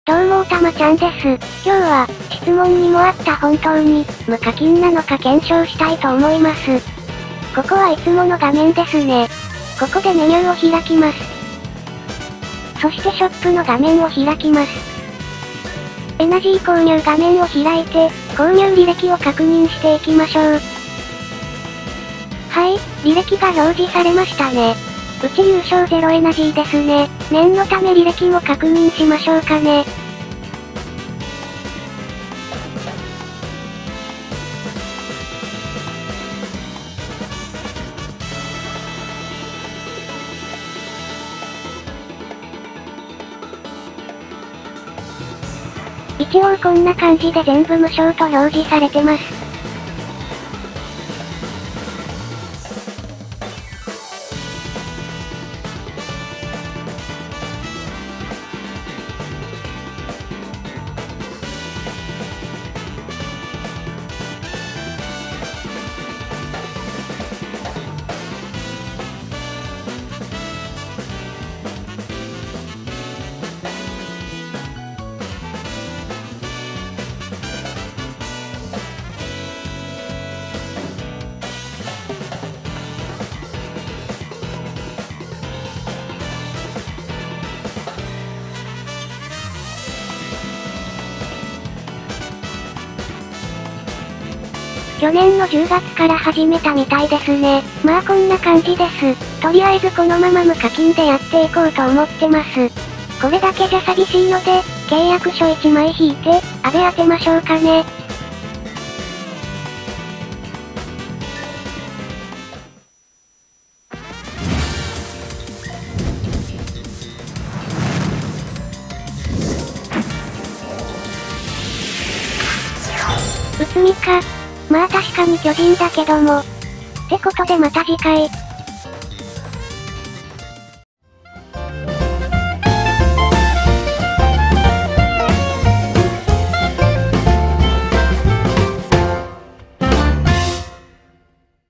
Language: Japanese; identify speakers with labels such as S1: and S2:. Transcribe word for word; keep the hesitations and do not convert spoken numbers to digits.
S1: どうもおたまちゃんです。今日は、質問にもあった本当に、無課金なのか検証したいと思います。ここはいつもの画面ですね。ここでメニューを開きます。そしてショップの画面を開きます。エナジー購入画面を開いて、購入履歴を確認していきましょう。はい、履歴が表示されましたね。うち優勝ゼロエナジーですね。念のため履歴も確認しましょうかね。一応こんな感じで全部無償と表示されてます。去年のじゅうがつから始めたみたいですね。まあこんな感じです。とりあえずこのまま無課金でやっていこうと思ってます。これだけじゃ寂しいので、契約書いちまい引いて、アベ当てましょうかね。うつみか。まあ確かに巨人だけども。ってことでまた次回。